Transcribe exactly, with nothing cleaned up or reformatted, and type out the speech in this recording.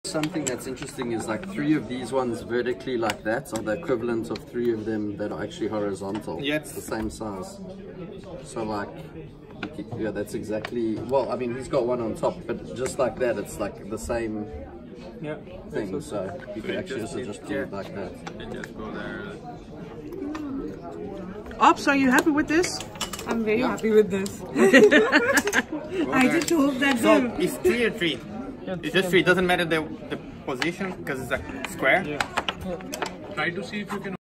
Something that's interesting is like three of these ones vertically like that are the equivalent of three of them that are actually horizontal. Yeah, it's the same size. So like, yeah, that's exactly, well, I mean, he's got one on top, but just like that, it's like the same yeah. thing. So you can actually just also just do yeah. it like that. And just go there. Ops, are you happy with this? I'm very Yeah. happy with this. I just hope that So the it's three or three. It's just three. It doesn't matter the the position because it's a square. Yeah. Try to see if you can